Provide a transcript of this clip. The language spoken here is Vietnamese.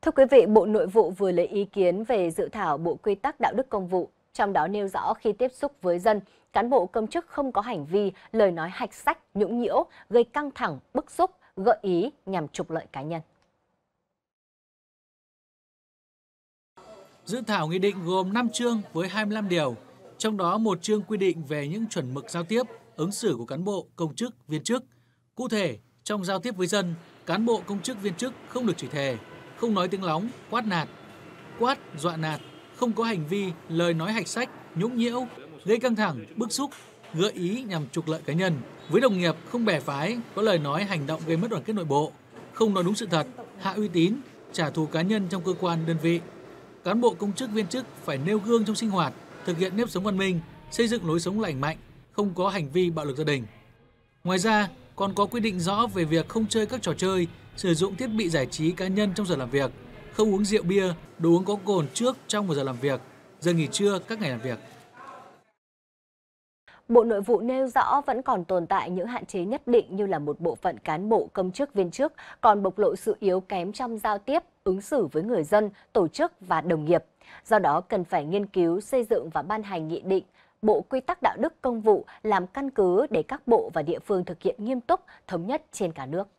Thưa quý vị, Bộ Nội vụ vừa lấy ý kiến về dự thảo Bộ Quy tắc Đạo đức Công vụ, trong đó nêu rõ khi tiếp xúc với dân, cán bộ công chức không có hành vi, lời nói hạch sách, nhũng nhiễu, gây căng thẳng, bức xúc, gợi ý nhằm trục lợi cá nhân. Dự thảo nghị định gồm 5 chương với 25 điều, trong đó một chương quy định về những chuẩn mực giao tiếp, ứng xử của cán bộ, công chức, viên chức. Cụ thể, trong giao tiếp với dân, cán bộ, công chức, viên chức không được chửi thề, không nói tiếng lóng, quát, dọa nạt, không có hành vi, lời nói hạch sách, nhũng nhiễu, gây căng thẳng, bức xúc, gợi ý nhằm trục lợi cá nhân. Với đồng nghiệp không bè phái, có lời nói hành động gây mất đoàn kết nội bộ, không nói đúng sự thật, hạ uy tín, trả thù cá nhân trong cơ quan đơn vị. Cán bộ công chức viên chức phải nêu gương trong sinh hoạt, thực hiện nếp sống văn minh, xây dựng lối sống lành mạnh, không có hành vi bạo lực gia đình. Ngoài ra, còn có quy định rõ về việc không chơi các trò chơi, sử dụng thiết bị giải trí cá nhân trong giờ làm việc, không uống rượu bia, đồ uống có cồn trước, trong và giờ làm việc, giờ nghỉ trưa các ngày làm việc. Bộ Nội vụ nêu rõ vẫn còn tồn tại những hạn chế nhất định như là một bộ phận cán bộ công chức viên chức còn bộc lộ sự yếu kém trong giao tiếp, ứng xử với người dân, tổ chức và đồng nghiệp. Do đó cần phải nghiên cứu, xây dựng và ban hành nghị định, Bộ Quy tắc Đạo đức Công vụ làm căn cứ để các bộ và địa phương thực hiện nghiêm túc, thống nhất trên cả nước.